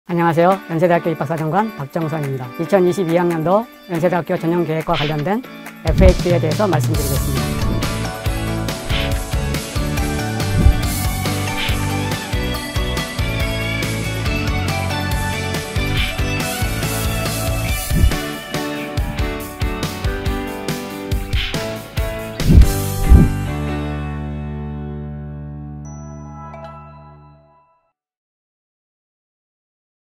안녕하세요. 연세대학교 입학사정관 박정선입니다. 2022학년도 연세대학교 전형계획과 관련된 FAQ에 대해서 말씀드리겠습니다.